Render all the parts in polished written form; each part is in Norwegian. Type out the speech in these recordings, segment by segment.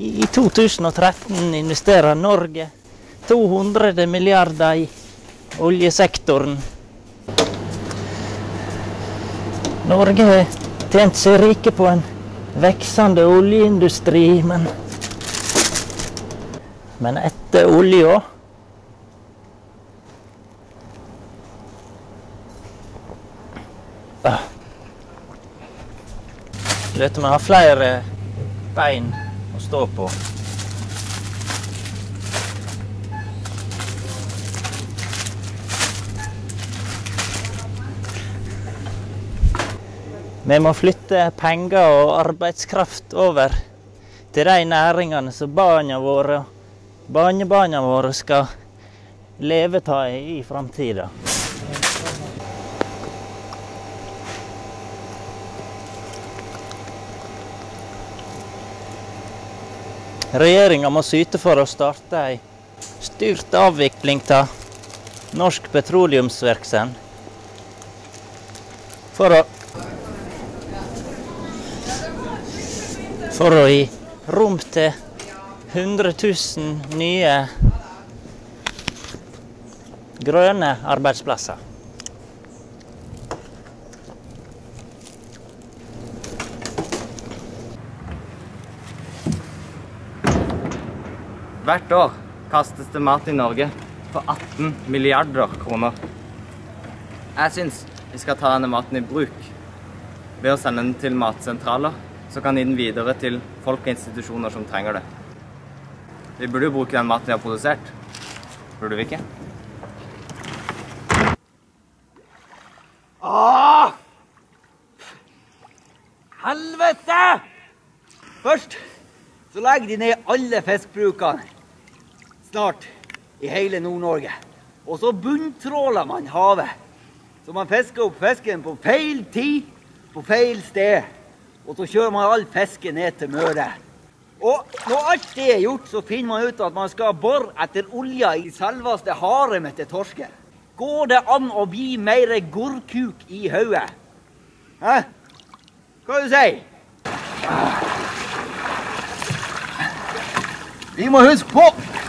I 2013 investerer Norge 200 milliarder i oljesektoren. Norge har tjent seg rike på en veksende oljeindustri, men etter olja Løter vi ha flere bein å stå på. Vi må flytte penger og arbeidskraft over til de næringene som barna våre og barnebarna våre skal leve av i framtiden. Regjeringen må syte for å starte en styrt avvikling av norsk petroleumsvirksomhet for å gi rom til 100 000 nye grønne arbeidsplasser. Hvert år kastes det mat i Norge for 18 milliarder kroner. Jeg synes vi skal ta denne maten i bruk ved å sende den til matsentraler, så kan gi den videre til folk og institusjoner som trenger det. Vi burde jo bruke den maten vi har produsert. Burde vi ikke? Åh! Helvete! Først så legger de ned alle fiskbrukene. Snart i hele Nord-Norge. Og så bunntråler man havet. Så man fisker opp fisken på feil tid, på feil sted. Og så kjører man all fisken ned til Møre. Og når alt det er gjort, så finner man ut at man skal bore etter olja i selveste haremet til torsken. Går det an å bli mer gorkuk i hodet? Hæ? Hva du sier? Vi må huske på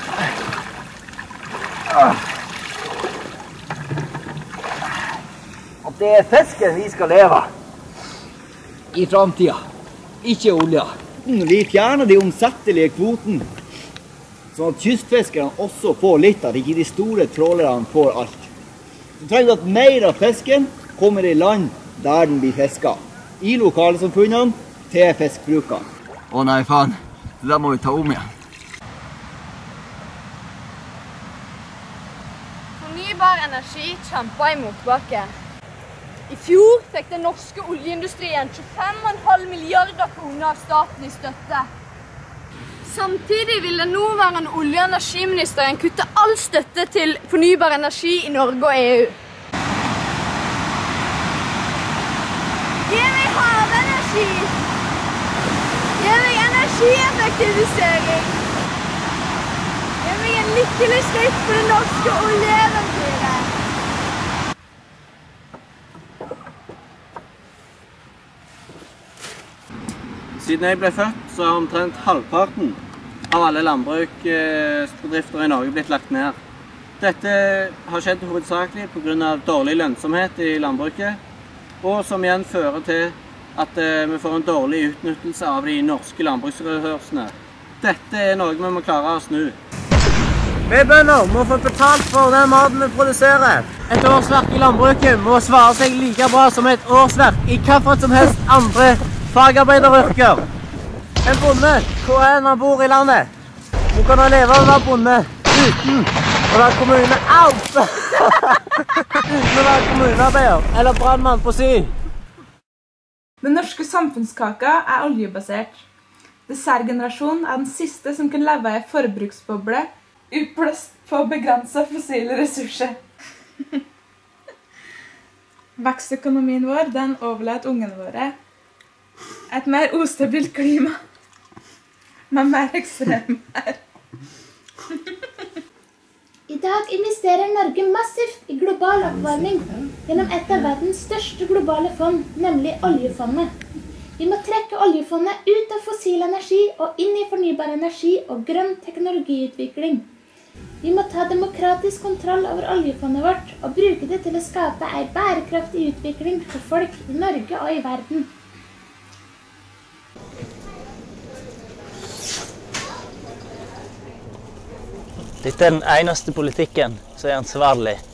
at det er fisken vi skal leve i framtida, ikke olja. Vi fjerner de omsettelige kvoten, sånn at kystfiskerne også får litt av det, ikke de store trålerne får alt. Så trenger vi at mer av fisken kommer i land der den blir fisket, i lokalsamfunnene til fiskbrukene. Å nei, faen, det der må vi ta om igjen. Fornybar energi kjemper i motbakke. I fjor fikk den norske oljeindustrien 25,5 milliarder kroner av staten i støtte. Samtidig vil den nåværende olje- og energiministeren kutte all støtte til fornybar energi i Norge og EU. Gi meg havenergi! Gi meg energieffektivisering! Gi meg en lykkelig slutt på det norske oljeeventyret! Siden jeg ble født, så har omtrent halvparten av alle landbruksbedrifter i Norge blitt lagt ned. Dette har skjedd hovedsakelig på grunn av dårlig lønnsomhet i landbruket, og som igjen fører til at vi får en dårlig utnyttelse av de norske landbruksressursene. Dette er noe vi må klare å snu. Vi bønder må få betalt for den maten vi produserer. Et årsverk i landbruket må svare seg like bra som et årsverk i hvilket som helst andre fagarbeideryrker. En bonde, hvor enn han bor i landet, må kunne leve av å være bonde uten å være uten å være kommunearbeider eller brandmann på si. Den norske samfunnskaka er oljebasert. Dessertgenerasjonen er den siste som kan leve i forbruksboble utblåst på begrenset fossile ressurser. Vekstøkonomien vår, den overlater ungene våre et mer ustabilt klima, med mer ekstremvær. I dag investerer Norge massivt i global oppvarming gjennom et av verdens største globale fond, nemlig oljefondet. Vi må trekke oljefondet ut av fossil energi og inn i fornybar energi og grønn teknologiutvikling. Vi må ta demokratisk kontroll over oljefondet vårt og bruke det til å skape en bærekraftig utvikling for folk i Norge og i verden. Dette er den eneste politikken som er ansvarlig